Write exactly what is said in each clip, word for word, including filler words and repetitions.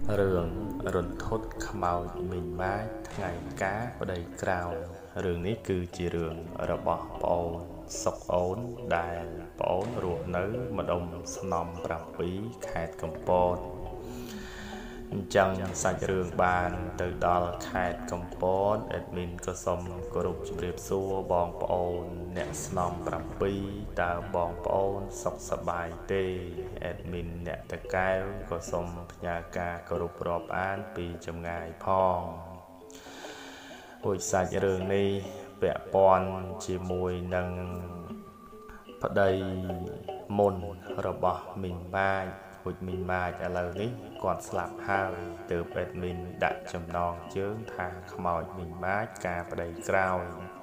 Rường rừng thốt khmau mình mái ngày cá ở đây cào rừng ní cư chỉ rường ở bỏ bầu sọc ốn đài ốn ruột nứ mà đông snom bạc bí khẹt cầm bột chẳng sạch rường bàn từ đó khẹt cầm bột admin có xong có rụp chụp xua bong bầu nẹ snom bạc bí ta bong bầu sọc sập bài tê admin nẹ ta cao có xong nhà ca có rụp rộp án pi chầm ngài phong ôi sạch rường ní vẽ pon chỉ mùi nâng phát đây môn rồi bỏ mình mai hụt mình mai trả lời ní còn slap hai từ bên mình đặt chầm non chướng thà khmoi mình mai cả phát đây cao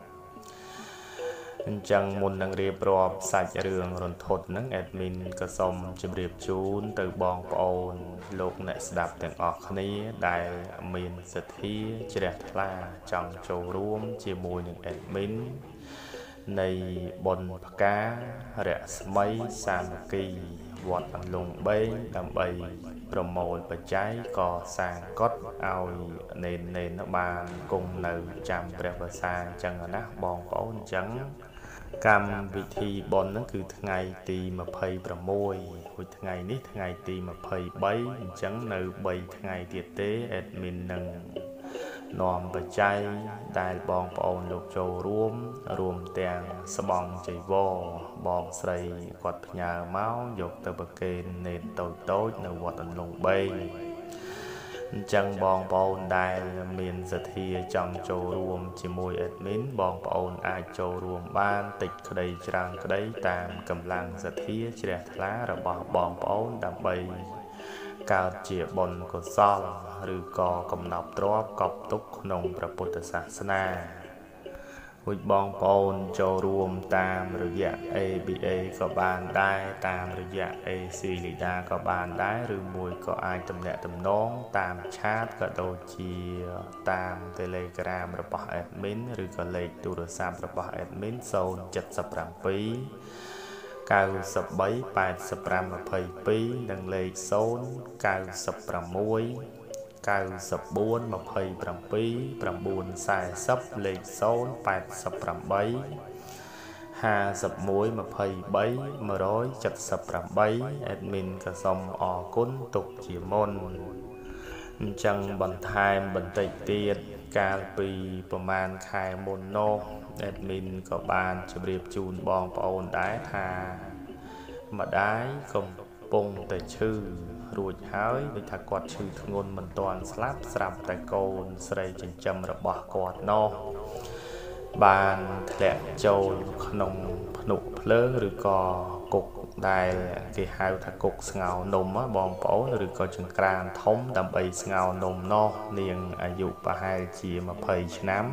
chẳng môn nâng riêng rộp sạch rường rồi thốt nâng admin có xong chụp riêng chún từ bong ôn lúc nẹ đạp tiếng ọc ní đại mình giật hí trẻ là trong châu ruộng chia mùi những admin này bồn cá rẽ mấy sàn kỳ vọt bằng lùng bê làm bầy promo và trái cò sàn cốt ao nền nền nó bàn cùng nở chạm đẹp và sàn chẳng ở nát bòn bóng trắng cam vị thi bồn nó cứ ngày tì mà phây promo hồi ngày nít ngày tì mà phây bấy trắng nở bầy ngày tiệt tế admin nâng nòm và chay đại bong bồn lục châu ruộng ruộng tiền sờ bong chạy vô bong sậy quạt nhà máu dục từ bậc kênh nền tối tối nở quạt anh lùng bay chẳng bong bồn đại miền giật thì trong châu ruộng chỉ mùi admin bong bồn ai châu ruộng ban tịch đây trang đấy tạm cầm lăng giật thì trẻ lá rồi bỏ bong bồn đầm bay cao chia bồn của sol ឬក៏កំណប់ទ្របកប់ទុកក្នុងព្រះពុទ្ធសាសនាវិបងប្អូនចូលរួមតាមរយៈ เอ บี เอ ក៏បានដែរតាមរយៈ เอ ซี Leader ក៏បានដែរឬមួយក៏អាចទំនាក់ទំនងតាមឆាតក៏ដូចជាតាម Telegram របស់ admin ឬក៏លេខទូរស័ព្ទរបស់ admin 077 93 85 22និងលេខ0 96 cao sập bốn mà phây bram pi bram buồn xài sấp lên số bát sập bram bấy hà sập muối mà phây bấy mà rối chặt sập bram bấy admin cả xong o cún tục chỉ môn chẳng bận thai bận tịch tiệt cao piประมาณ khai môn nô admin có bàn chụp điệp chun bong bồn đái thà mà đái không bông tại chư ruột hái với thà quạt chư ngôn mình toàn slap sập tại cồn sợi chỉnh châm rồi bỏ quạt no bàn lẹ châu nồng nụ lớn rồi có cục đài cái hai thà cục ngào nôm á bong bổ rồi có chừng càn thống đầm bầy ngào nôm no niềng dụ và hai chỉ mà phơi nắm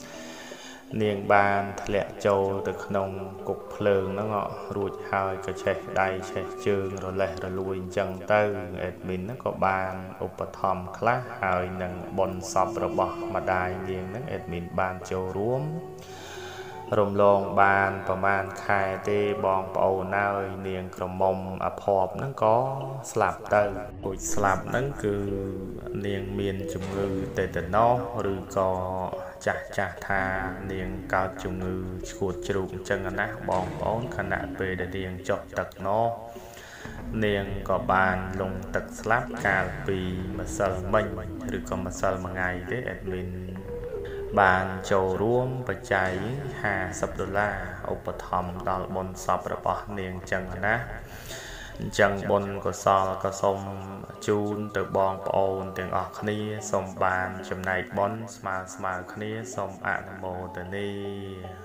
niềng bàn lẹ châu từ nông cục phơi nó ngọ ruột hai cái chạy đai chạy chương rồi lẹ rồi lùi chân tư admin nó có bàn upathom class hai nâng bon sập rồi bỏ mà đai niềng nó admin bàn châu ruộng rồng lông bànประมาณ khai tê bong bầu nơi niềng cầm mông ập họp nó có slap tư buổi slap nó cứ niềng miền chủng ngư tê tê nó rồi có chả chả thà niềng cao chủng ngư chuột chụp chân nát bong bóng khả năng về để niềng chọt tật nó niềng có bàn lùng tật slap cà vì mà sờ mình rồi có mà sờ mà ngày đấy admin bàn châu ruộng và cháy hà sập đô la upathom đào bồn sập rồi bỏ niềng chân nát chân bồn có sò có sông chun từ bong bồn tiếng ọc ní sông bàn chấm này bón mà mà ní sông ạ mô tờ ni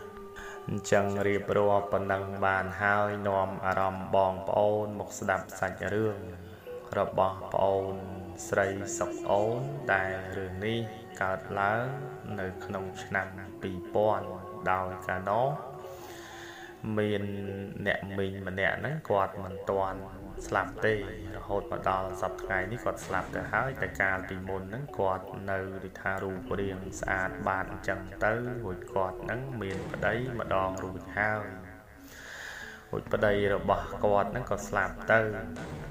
chân riệp rùa phần năng bàn hai nòm à ròm bong bồn một đạp sạch rương rồi bỏ bồn sợi sọc ốn đại rương ni cao lớn nơi không nằm bị bòn đào cả nó mình nè mình mà nè nó quạt mình toàn slap tê hột mà đào sập ngày ní quạt slap cả hai tại cả bị môn nó quạt nơi để tha ru của điền sạch bàn chẳng tới hồi quạt nắng miền ở đấy mà đòn rồi hai hồi ở đây rồi bỏ quạt nó còn slap tới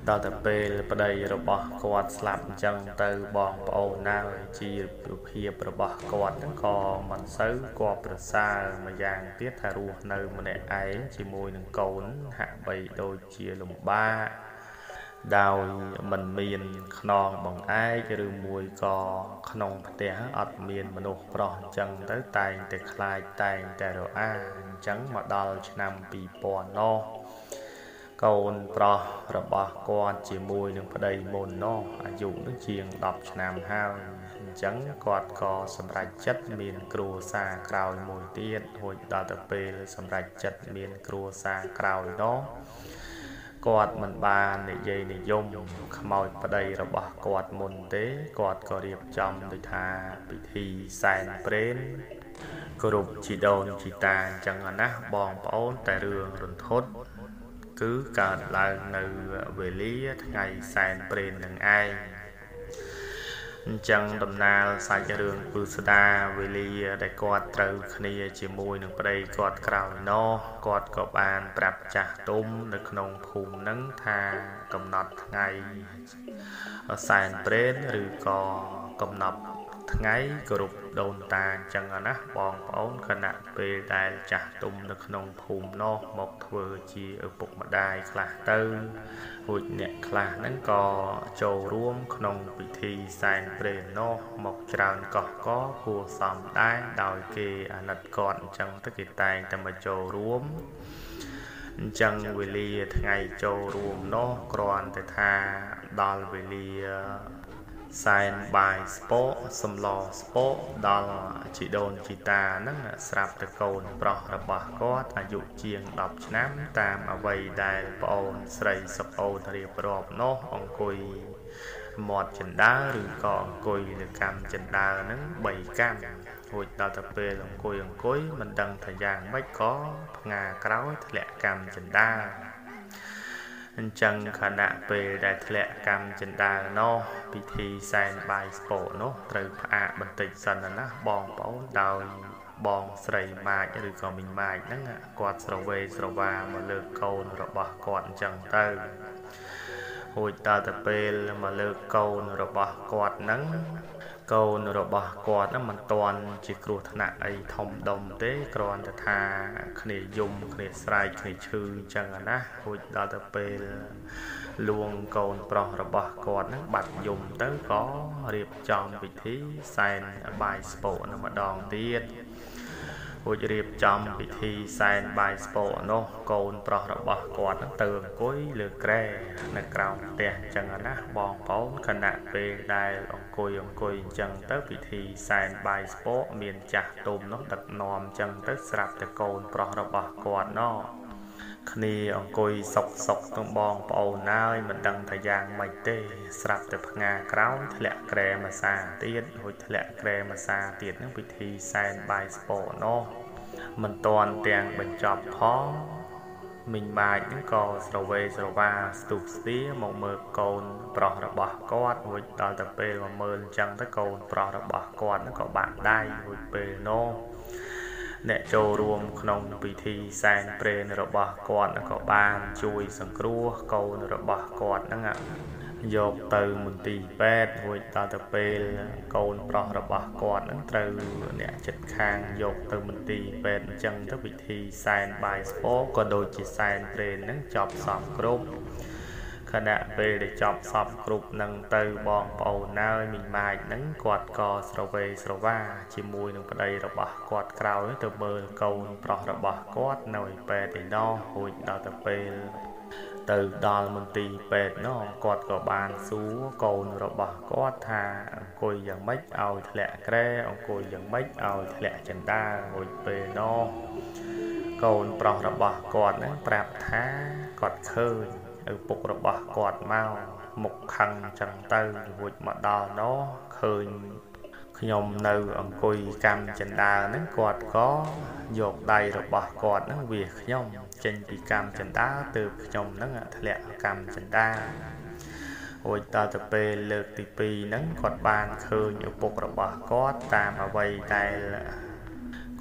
ដល់តែពេលប្តីរបស់គាត់ស្លាប់អញ្ចឹងទៅបងប្អូនណាជីវភាពរបស់គាត់ហ្នឹងក៏មិនសូវគប្ប្រសើរម្យ៉ាងទៀតថារស់នៅម្នាក់ឯងជាមួយនឹងកូនហាក់បីដូចជាលំបាកដោយមិនមានខ្នងបង្អែកឬមួយក៏ក្នុងផ្ទះអត់មានមនុស្សប្រុសអញ្ចឹងទៅតែងតែខ្លាចតែងតែរអាអញ្ចឹងមកដល់ឆ្នាំពីរពាន់នោះកូនប្រុសរបស់គាត់ជាមួយនឹងប្តីមុននោះអាយុនឹងជាងដប់ឆ្នាំហើយអញ្ចឹងគាត់ក៏សម្រេចចិត្តមានគ្រួសារក្រោយមួយទៀតរួចដល់ទៅពេលសម្រេចចិត្តមានគ្រួសារក្រោយនោះគាត់មិនបាននិយាយនិយមខ្មោចប្តីរបស់គាត់មុនទេគាត់ក៏រៀបចំដូចថាពិធីសែនព្រេនគ្រប់ជីដូនជីតាអញ្ចឹងណាបងប្អូនតែរឿងរន្ធត់គឺកើតឡើងនៅវេលាថ្ងៃសែនព្រេននឹងឯងអញ្ចឹងដំណើរសាច់រឿងពឹស្ដាវេលាដែលគាត់ត្រូវគ្នាជាមួយនឹងប្តីគាត់ក្រោយនោះគាត់ក៏បានប្រាប់ចាស់ទុំនៅក្នុងភូមិនឹងថាកំណត់ថ្ងៃសែនព្រេនឬក៏កំណត់ថ្ងៃគោរពដូនតាអញ្ចឹងណាបងប្អូនគណៈពេលដែលចាស់ទុំនៅក្នុងភូមិនោះមកធ្វើជាឪពុកម្ដាយខ្លះទៅរួចអ្នកខ្លះហ្នឹងក៏ចូលរួមក្នុងពិធីសែនព្រេននោះមកច្រើនកោះកគួសមដែរដោយគេអាណិតគាត់អញ្ចឹងទៅគេតែងតែមកចូលរួមអញ្ចឹងវេលាថ្ងៃចូលរួមនោះគ្រាន់តែថាដល់វេលាសែនបាយស្ពកសម្លស្ពកដល់ជីដូនជីតាហ្នឹងស្រាប់តែកូនប្រុសរបស់គាត់អាយុជាងដប់ឆ្នាំតាមអ្វីដែលប្អូនស្រីសុកអូនរៀបរាប់នោះអង្គុយមាត់ចិន្តាឬក៏អង្គុយលើកម្មចិន្តាហ្នឹងបីកម្មរួចដល់ទៅពេលអង្គុយអង្គុយមិនដឹងថាយ៉ាងម៉េចក៏ផ្ងាក្រោយធ្លាក់កម្មចិន្តាអញ្ចឹងខណៈពេលដែលធ្លាក់កម្មចិន្តានោះពិធីសែនបាយស្ពកនោះត្រូវផ្អាកបន្តិចសិនណាបងប្អូនដោយបងស្រីម៉ាចឬក៏មីងម៉ាចហ្នឹងគាត់ស្រវេស្រវាមកលើកកូនរបស់គាត់អញ្ចឹងទៅរួចដល់ទៅពេលមកលើកកូនរបស់គាត់ហ្នឹងកូនរបស់គាត់ហ្នឹងមិនទាន់ជាគ្រោះថ្នាក់អីធំដុំទេគ្រាន់តែថាគ្នាយំគ្នាស្រែកគ្នាឈឺអញ្ចឹងណារួចដល់ទៅពេលលួងកូនប្រុសរបស់គាត់ហ្នឹងបាត់យំទៅក៏រៀបចំពិធីសែនបាយស្ពកនៅម្ដងទៀតរួចរៀបចំពិធីសែនបាយស្ពកនោះកូនប្រុសរបស់គាត់ទៅអង្គុយលើគ្រែនៅក្រោមផ្ទះអញ្ចឹងណាបងប្អូនខណៈពេលដែលអង្គុយអង្គុយអញ្ចឹងទៅពិធីសែនបាយស្ពកមានចាស់ទុំនោះដឹកនាំអញ្ចឹងទៅស្រាប់តែកូនប្រុសរបស់គាត់នោះគ្នាអង្គុយសុកសុកទាំងបងប្អូនហើយមិនដឹងថាយ៉ាងម៉េចទេស្រាប់តែផ្ងាក្រោយធ្លាក់ក្រែមួយសាទៀតរួចធ្លាក់ក្រែមួយសាទៀតនឹងពិធីសែនបាយស្ពកនោះមិនទាន់ទាំងបញ្ចប់ផងមីងម៉ាចហ្នឹងក៏ស្រវេស្រវាស្ទុះស្ទាមកមើលកូនប្រុសរបស់គាត់រួចដល់ទៅពេលមកមើលអញ្ចឹងទៅកូនប្រុសរបស់គាត់ហ្នឹងក៏បាក់ដៃរួចពេលនោះអ្នកចូលរួមក្នុងពិធីសែនព្រេនរបស់គាត់ក៏បានជួយសង្គ្រោះកូនរបស់គាត់ហ្នឹងយកទៅមន្ទីរពេទ្យរួចដល់ទៅពេលកូនប្រុសរបស់គាត់ហ្នឹងត្រូវអ្នកជិតខាងយកទៅមន្ទីរពេទ្យអញ្ចឹងទៅពិធីសែនបាយស្ពកក៏ដូចជាសែនព្រេនហ្នឹងចប់សពគ្រប់ខណៈពេលដែលចប់សពគ្រប់នឹងទៅបងប្អូនណើមីងម៉ាចហ្នឹងគាត់ក៏ស្រវេស្រវាជាមួយនឹងប្តីរបស់គាត់ក្រោយទៅមើលកូនប្រុសរបស់គាត់នៅឯពេទ្យឯណោះរួចដល់ទៅពេលទៅដល់មន្ទីរពេទ្យនោះគាត់ក៏បានសួរកូនរបស់គាត់ថាអង្គុយយ៉ាងម៉េចឲ្យធ្លាក់ក្រែអង្គុយយ៉ាងម៉េចឲ្យធ្លាក់ចិន្តារួចពេលនោះកូនប្រុសរបស់គាត់ហ្នឹងប្រាប់ថាគាត់ឃើញឪពុករបស់គាត់មកមុខខឹងចឹងទៅរួចមកដល់នោះឃើញខ្ញុំនៅអង្គុយកម្មចិន្តាហ្នឹងគាត់ក៏យកដៃរបស់គាត់ហ្នឹងវាខ្ញុំចេញពីកម្មចិន្តាទើបខ្ញុំហ្នឹងធ្លាក់កម្មចិន្តារួចដល់ទៅពេលលើកទីពីរហ្នឹងគាត់បានឃើញឪពុករបស់គាត់តាមអ្វីដែលក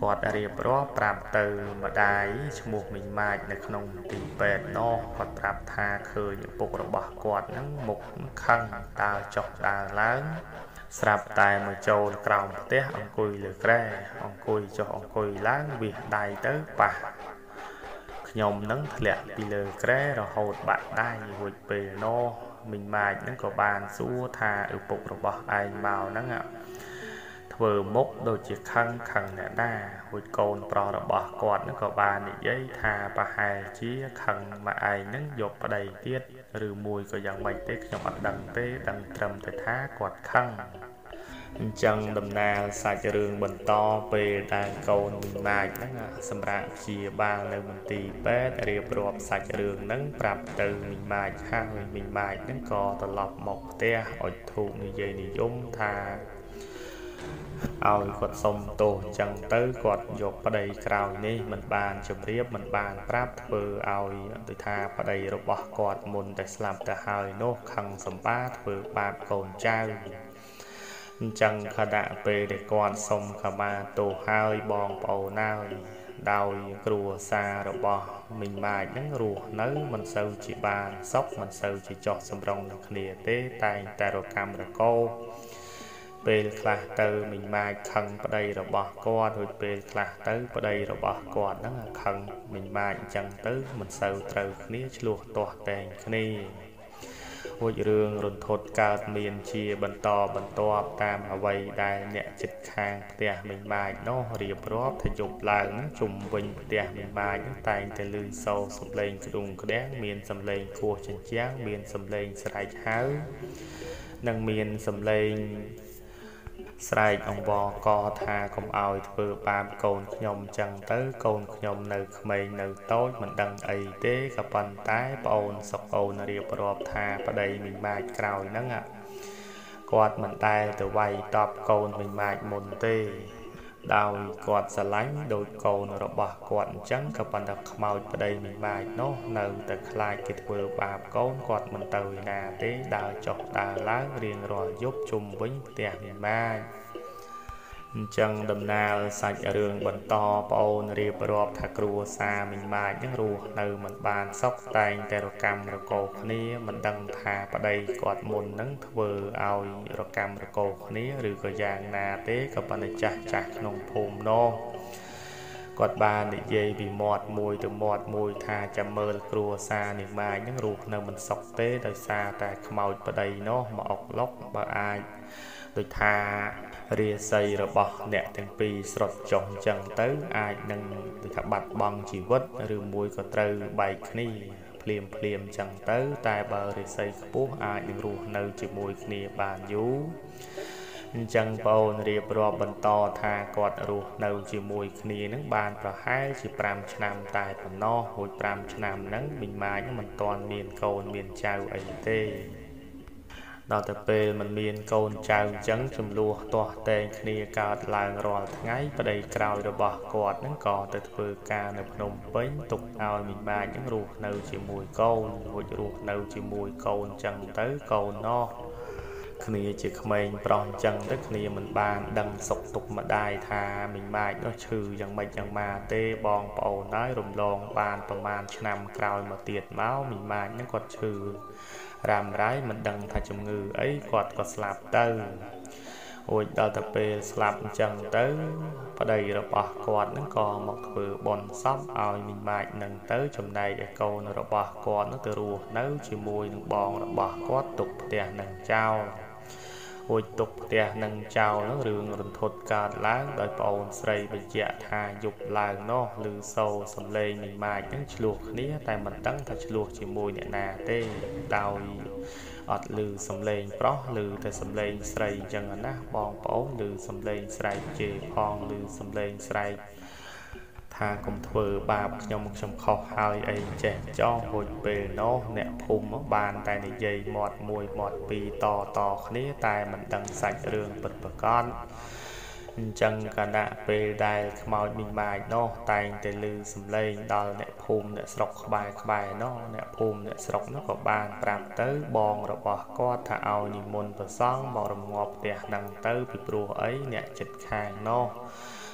គាត់រៀបរាប់ប្រាប់ទៅម្ដាយឈ្មោះមីងម៉ាចនៅក្នុងទីពេទ្យនោះគាត់ប្រាប់ថាឃើញឪពុករបស់គាត់ហ្នឹងមុខខឹងដើរចុះដើរឡើងស្រាប់តែមកចូលក្រោមផ្ទះអង្គុយលើគ្រែអង្គុយចុះអង្គុយឡើងវាសដៃទៅប៉ះខ្ញុំនឹងធ្លាក់ពីលើគ្រែរហូតបាក់ដៃរួចពេលនោះមីងម៉ាចហ្នឹងក៏បានសួរថាឪពុករបស់ឯងមកហ្នឹងធ្វើមុខដូចជាខឹងខឹងអ្នកណារួចកូនប្រុសរបស់គាត់ហ្នឹងក៏បាននិយាយថាប្រហែលជាខឹងមកឯងហ្នឹងយកប្តីទៀតឬមួយក៏យ៉ាងម៉េចទេខ្ញុំអត់ដឹងទេដឹងត្រឹមតែថាគាត់ខឹងអញ្ចឹងដំណើរសាច់រឿងបន្តពេលដែលកូនមីងម៉ាចហ្នឹងសម្រាប់ព្យាបាលនៅមន្ទីរពេទ្យរៀបរាប់សាច់រឿងហ្នឹងប្រាប់ទៅមីងម៉ាចហើយមីងម៉ាចហ្នឹងក៏ត្រឡប់មកផ្ទះអុជធូបនិយាយនិយមថាឲ្យគាត់សុំទោសអញ្ចឹងទៅគាត់យកប្តីក្រោយនេះមិនបានជម្រាបមិនបានប្រាប់ធ្វើឲ្យដូចថាប្តីរបស់គាត់មុនតែស្លាប់ទៅហើយនោះខឹងសម្បាធ្វើបាបកូនចៅអញ្ចឹងខណៈពេលដែលគាត់សុំខមាទោសហើយបងប្អូនហើយដោយគ្រួសាររបស់មីងម៉ាចហ្នឹងរស់នៅមិនសូវជាបានសុខមិនសូវជាចោះសម្រុងនឹងគ្នាទេតែងតែរកម្មរកោពេលខ្លះទៅមីងម៉ាចខឹងប្តីរបស់គាត់រួចពេលខ្លះទៅប្តីរបស់គាត់ហ្នឹងខឹងមីងម៉ាចអញ្ចឹងទៅមិនសូវត្រូវគ្នាឆ្លោះទាស់តែងគ្នារួចរឿងរន្ធត់កើតមានជាបន្តបន្ទាប់តាមអ្វីដែលអ្នកជិតខាងផ្ទះមីងម៉ាចនោះរៀបរាប់ថាយប់ឡើងជុំវិញផ្ទះមីងម៉ាចតែងតែឮសូរសំឡេងក្ដុងក្ដាំងមានសំឡេងគោះចិញ្ចាំងមានសំឡេងស្រែកហៅនិងមានសំឡេងស្រែកអង្វរកថាកុំឲ្យធ្វើបាបកូនខ្ញុំចឹងទៅកូនខ្ញុំនៅក្មេងនៅតូចមិនដឹងអីទេក៏ប៉ុន្តែប្អូនសុកអូនរៀបរាប់ថាប្តីមីងម៉ាចក្រោយហ្នឹងគាត់មិនដែលទៅវាយតប់កូនមីងម៉ាចមុនទេដោយគាត់ស្រឡាញ់ដូចកូនរបស់គាត់អញ្ចឹងក៏ប៉ុន្តែខ្មោចប្តីមីងម៉ាចនោះនៅតែខ្លាចគេធ្វើបាបកូនគាត់មិនទៅណាទេដើរចុះដើរឡើងរៀងរាល់យប់ជុំវិញផ្ទះមីងម៉ាចអញ្ចឹងដំណើរសាច់រឿងបន្តប្អូនរៀបរាប់ថាគ្រួសារមីងម៉ាចហ្នឹងរស់នៅមិនបានសុខតែងតែរកម្មរកោគ្នាមិនដឹងថាប្តីគាត់មុនហ្នឹងធ្វើឲ្យរកម្មរកោគ្នាឬក៏យ៉ាងណាទេក៏ប៉ុន្តែចាស់ចាស់ក្នុងភូមិនោះគាត់បាននិយាយពីមាត់មួយទៅមាត់មួយថាចាំមើលគ្រួសារមីងម៉ាចហ្នឹងរស់នៅមិនសុខទេដោយសារតែខ្មោចប្តីនោះមកអុកឡុកបើអាចដូចថារាសីរបស់អ្នកទាំងពីរស្រុតចុះអញ្ចឹងទៅអាចនឹងដូចថាបាត់បង់ជីវិតឬមួយក៏ត្រូវបែកគ្នាភ្លាមភ្លាមអញ្ចឹងទៅតែបើរាសីខ្ពស់អាចនឹងរស់នៅជាមួយគ្នាបានយូរអញ្ចឹងបងអូនរៀបរាប់បន្តថាគាត់រស់នៅជាមួយគ្នានឹងបានប្រហែលជាប្រាំឆ្នាំតែប៉ុណ្ណោះរួចប្រាំឆ្នាំហ្នឹងមីងម៉ាចមិនទាន់មានកូនមានចៅអីទេដល់តែពេលมันមានកូនចៅអញ្ចឹងចំនួនទាស់តែងគ្នាកើតឡើងរាល់ថ្ងៃប្តីក្រោយរបស់គាត់ហ្នឹងក៏ទៅធ្វើការនៅភ្នំពេញទុកឲ្យមីងម៉ាចហ្នឹងរស់នៅជាមួយកូនរួចរស់នៅជាមួយកូនអញ្ចឹងទៅកូននោះគ្នាជាក្មេងប្រុសអញ្ចឹងទៅគ្នាមិនបានដឹងសុខទុក្ខម្ដាយថាមីងម៉ាចនោះឈឺយ៉ាងម៉េចយ៉ាងម៉ាទេបងប្អូនហើយរំលងបានប្រហែលឆ្នាំក្រោយមកទៀតមកមីងម៉ាចហ្នឹងគាត់ឈឺរ៉ាំរ៉ៃមិនដឹងថាជំងឺអីគាត់ក៏ស្លាប់ទៅរួចដល់តែពេលស្លាប់អញ្ចឹងទៅប្តីរបស់គាត់ហ្នឹងក៏មកធ្វើបុណ្យសពឲ្យមីងម៉ាចហ្នឹងទៅចំណែកឯកូនរបស់គាត់នោះទៅរស់នៅជាមួយនឹងបងរបស់គាត់ទុកផ្ទះនឹងចោលរួចទុកផ្ទះនឹងចោលនោះរឿងរន្ធត់កើតឡើងដោយប្អូនស្រីបញ្ជាក់ថាយប់ឡើងនោះឮសូរសំឡេងមីងម៉ាចហ្នឹងឆ្លោះគ្នាតែមិនដឹងថាឆ្លោះជាមួយអ្នកណាទេដោយអត់ឮសំឡេងប្រុសឮតែសំឡេងស្រីអញ្ចឹងណាបងប្អូនឮសំឡេងស្រែកជេរផងឮសំឡេងស្រែកថាកុំធ្វើបាបខ្ញុំខ្ញុំខុសហើយអីចេះចោះរួចពេលនោះអ្នកភូមិបានតែនិយាយមាត់មួយមាត់ពីរតតគ្នាតែមិនដឹងសាច់រឿងពិតប្រាកដអញ្ចឹងគណៈពេលដែលខ្មោចមីងម៉ាចនោះតែងតែឮសំឡេងដល់អ្នកភូមិអ្នកស្រុកក្បែរក្បែរនោះអ្នកភូមិអ្នកស្រុកនោះក៏បានប្រាប់ទៅបងរបស់គាត់ថាឲ្យនិមន្តព្រះសង្ឃមករងាប់ផ្ទះហ្នឹងទៅពីព្រោះអីអ្នកចិត្តខាងនោះ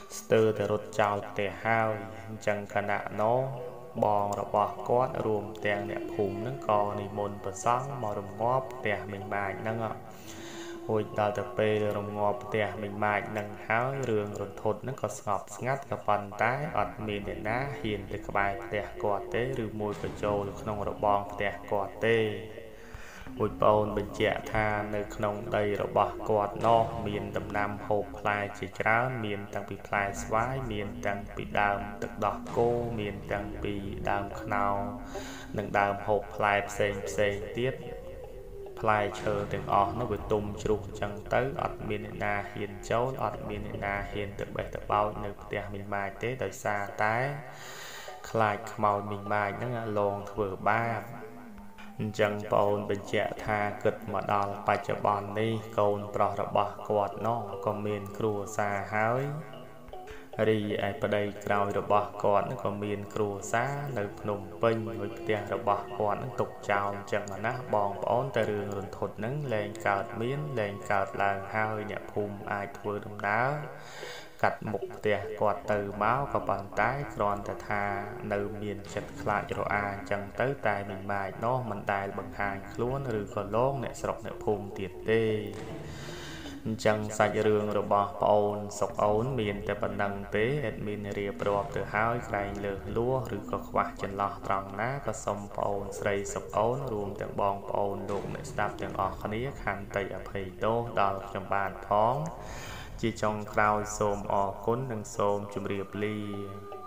ស្ទើរតែរត់ចោលផ្ទះហើយអញ្ចឹងខណៈនោះបងរបស់គាត់រួមទាំងអ្នកភូមិហ្នឹងក៏និមន្តព្រះសង្ឃមករំងាប់ផ្ទះមិញម៉ាចហ្នឹងរួចដល់ទៅពេលរំងាប់ផ្ទះមិញម៉ាចហ្នឹងហើយរឿងរន្ធត់ហ្នឹងក៏ស្ងប់ស្ងាត់ក៏ប៉ុន្តែអត់មានអ្នកណាហ៊ានទៅក្បែរផ្ទះគាត់ទេឬមួយក៏ចូលទៅក្នុងរបងផ្ទះគាត់ទេមួយប្អូនបញ្ជាក់ថានៅក្នុងដីរបស់គាត់នោះមានដំណាំហូបផ្លែជាច្រើនមានតាំងពីផ្លែស្វាយមានតាំងពីដើមទឹកដោះគោមានតាំងពីដើមខ្នុរនិងដើមហូបផ្លែផ្សេងផ្សេងទៀតផ្លែឈើទាំងអស់នោះវាទុំជ្រុះចឹងទៅអត់មានអ្នកណាហ៊ានចូលអត់មានអ្នកណាហ៊ានទៅបេះទៅបោចនៅផ្ទះមីងម៉ាចទេដោយសារតែខ្លាចខ្មោចមីងម៉ាចហ្នឹងលងធ្វើបាបអញ្ចឹងបងអូនបញ្ជាក់ថាគិតមកដល់បច្ចុប្បន្ននេះកូនប្រុសរបស់គាត់នោះក៏មានគ្រួសារហើយរីឯប្តីក្រោយរបស់គាត់នឹងក៏មានគ្រួសារនៅភ្នំពេញហើយផ្ទះរបស់គាត់នឹងទុកចោលអញ្ចឹងណាបងប្អូនតែរឿងរន្ធត់នឹងលែងកើតមានលែងកើតឡើងហើយអ្នកភូមិអាចធ្វើដំណើរកាត់មុខផ្ទះគាត់ទៅមកក៏ប៉ុន្តែគ្រាន់តែថានៅមានចិត្តខ្លាចរអាអញ្ចឹងទៅតែមិនម៉ាចនោះមិនដែលបង្ហាញខ្លួនឬក៏លងអ្នកស្រុកអ្នកភូមិទៀតទេអញ្ចឹងសាច់រឿងរបស់ប្អូនសុកអូនមានតែប៉ុណ្្នឹងទេអេដមីនរៀបរាប់ទៅហើយក្រែងលើសលួសឬក៏ខ្វះចន្លោះត្រង់ណាក៏សូមប្អូនស្រីសុកអូនរួមទាំងបងប្អូនលោកអ្នកស្ដាប់ទាំងអស់គ្នាខន្តីអភ័យទោសដល់ខ្ញុំបាទផងជាចុងក្រោយសូមអរគុណនិងសូមជម្រាបលា